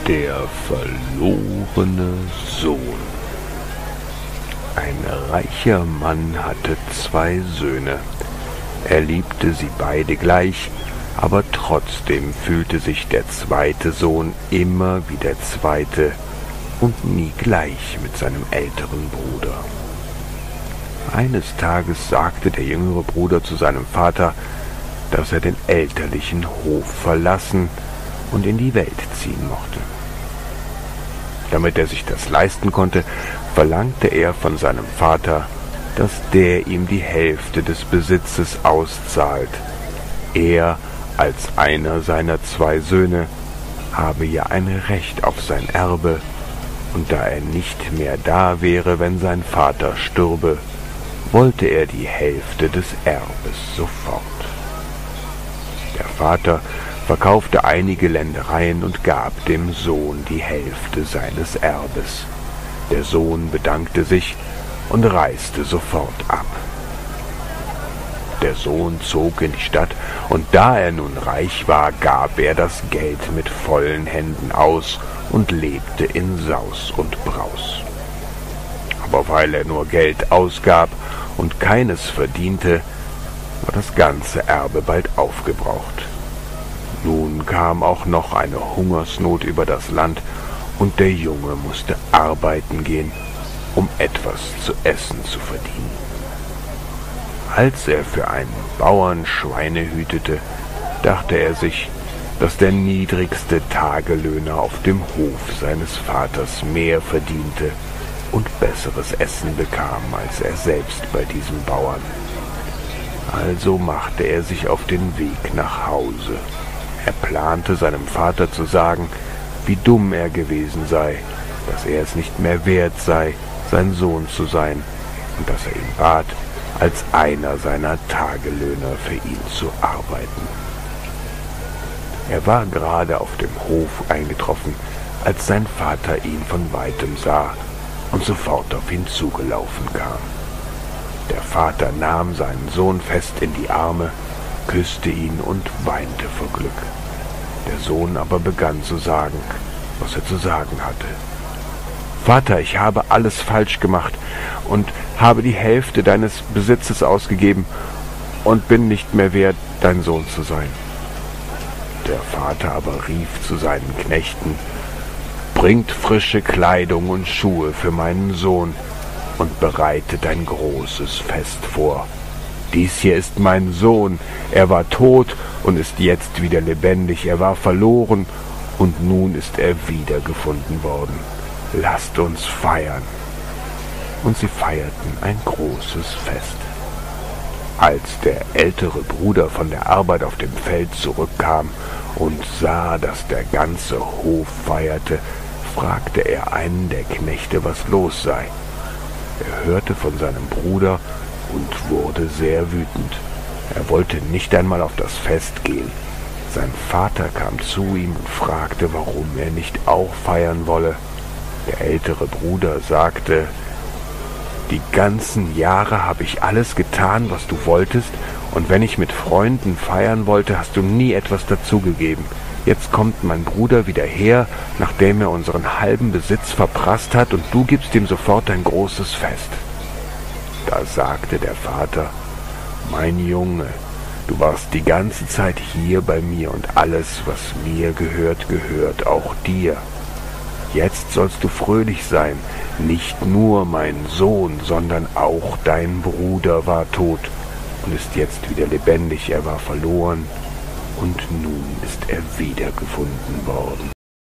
Der verlorene Sohn. Ein reicher Mann hatte 2 Söhne. Er liebte sie beide gleich, aber trotzdem fühlte sich der zweite Sohn immer wie der zweite und nie gleich mit seinem älteren Bruder. Eines Tages sagte der jüngere Bruder zu seinem Vater, dass er den elterlichen Hof verlassen und in die Welt ziehen mochte. Damit er sich das leisten konnte, verlangte er von seinem Vater, dass der ihm die Hälfte des Besitzes auszahlt. Er, als einer seiner 2 Söhne, habe ja ein Recht auf sein Erbe, und da er nicht mehr da wäre, wenn sein Vater stürbe, wollte er die Hälfte des Erbes sofort. Der Vater verkaufte einige Ländereien und gab dem Sohn die Hälfte seines Erbes. Der Sohn bedankte sich und reiste sofort ab. Der Sohn zog in die Stadt, und da er nun reich war, gab er das Geld mit vollen Händen aus und lebte in Saus und Braus. Aber weil er nur Geld ausgab und keines verdiente, war das ganze Erbe bald aufgebraucht. Nun kam auch noch eine Hungersnot über das Land, und der Junge musste arbeiten gehen, um etwas zu essen zu verdienen. Als er für einen Bauern Schweine hütete, dachte er sich, dass der niedrigste Tagelöhner auf dem Hof seines Vaters mehr verdiente und besseres Essen bekam als er selbst bei diesem Bauern. Also machte er sich auf den Weg nach Hause. Er plante, seinem Vater zu sagen, wie dumm er gewesen sei, dass er es nicht mehr wert sei, sein Sohn zu sein, und dass er ihn bat, als einer seiner Tagelöhner für ihn zu arbeiten. Er war gerade auf dem Hof eingetroffen, als sein Vater ihn von weitem sah und sofort auf ihn zugelaufen kam. Der Vater nahm seinen Sohn fest in die Arme, küsste ihn und weinte vor Glück. Der Sohn aber begann zu sagen, was er zu sagen hatte. »Vater, ich habe alles falsch gemacht und habe die Hälfte deines Besitzes ausgegeben und bin nicht mehr wert, dein Sohn zu sein.« Der Vater aber rief zu seinen Knechten, »Bringt frische Kleidung und Schuhe für meinen Sohn und bereitet ein großes Fest vor. Dies hier ist mein Sohn, er war tot und ist jetzt wieder lebendig, er war verloren und nun ist er wiedergefunden worden. Lasst uns feiern.« Und sie feierten ein großes Fest. Als der ältere Bruder von der Arbeit auf dem Feld zurückkam und sah, dass der ganze Hof feierte, fragte er einen der Knechte, was los sei. Er hörte von seinem Bruder und wurde sehr wütend. Er wollte nicht einmal auf das Fest gehen. Sein Vater kam zu ihm und fragte, warum er nicht auch feiern wolle. Der ältere Bruder sagte, »Die ganzen Jahre habe ich alles getan, was du wolltest, und wenn ich mit Freunden feiern wollte, hast du nie etwas dazugegeben. Jetzt kommt mein Bruder wieder her, nachdem er unseren halben Besitz verprasst hat, und du gibst ihm sofort ein großes Fest.« Da sagte der Vater, »Mein Junge, du warst die ganze Zeit hier bei mir, und alles, was mir gehört, gehört auch dir. Jetzt sollst du fröhlich sein, nicht nur mein Sohn, sondern auch dein Bruder war tot und ist jetzt wieder lebendig, er war verloren und nun ist er wiedergefunden worden.«